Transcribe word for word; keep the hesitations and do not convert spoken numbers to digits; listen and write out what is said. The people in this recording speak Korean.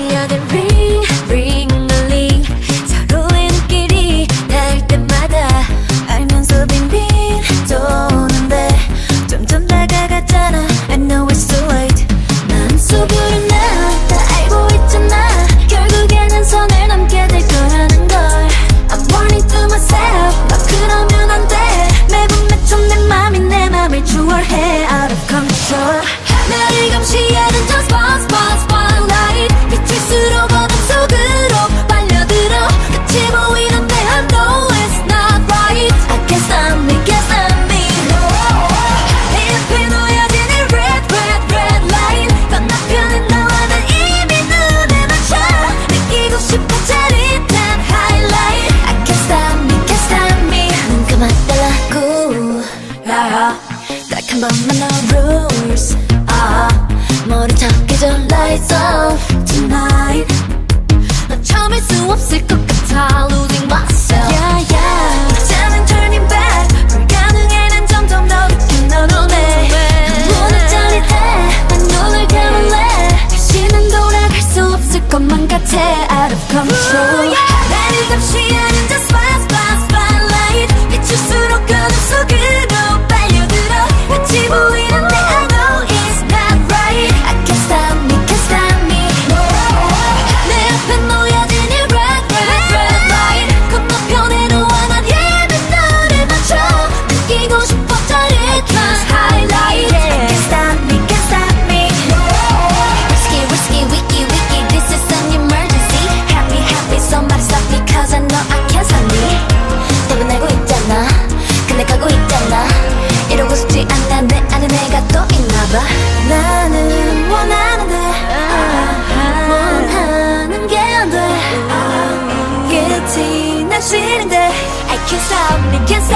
뛰어든 ring ring 멀리 서로의 눈길이 닿을 때마다 알면서 빙빙 도는데 점점 다가갔잖아. I know it's too late. 마음속으로 나 다 알고 있잖아. 결국에는 선을 넘게 될 거라는 걸. I'm warning to myself. 너 그러면 안 돼. 매번 매점 내 맘이 내 맘을 추월해. Out of control. 나를 감시하는 저 spot spot spotlight. 비칠수록 어둠 속으로 빨려들어. 끝이 보이는데 I know it's not right. I can't stop me, can't stop me. 내 앞에 놓여진 이 red red red line. 건너편은 나와 난 이미 눈에 맞춰. 느끼고 싶어 짜릿한 highlight. I can't stop me, can't stop me. 눈 감아달라고. 딱 한 번만 no rules. 아, 머리 탁해져 lights off tonight. 너 참을 수 없을 것 같아 losing myself. Yeah yeah. 이제는 turning back. 불가능해 난 점점 더 깊은 너 눈에. 문은 짜릿해. 난 눈을 감을래. 다시는 돌아갈 수 없을 것만 같아. Out of control. 나를 감시하는 저 spot spot spotlight. 비칠수록 어둠 속으로 빨려들어. 끝이 보이는데 I know it's not right. I can't stop me, can't stop me. 내 앞에 놓여진 이 red red red light. 건너편에 놓아 난 이미 너를 맞춰. 느끼고 싶어 짜릿한 highlight. I can't stop me, can't stop me. Risky risky wiki wiki. This is an emergency. Happy happy somebody stop me cause I know I can't stop me. 떠나고 있잖아. 근데 가고 있잖아. 이러고 싶지 않아. 내 안에 내가 또 있나봐. 나는 원하는데 원하는 게 안 돼. 끝이 난 싫은데 I can't stop me, can't stop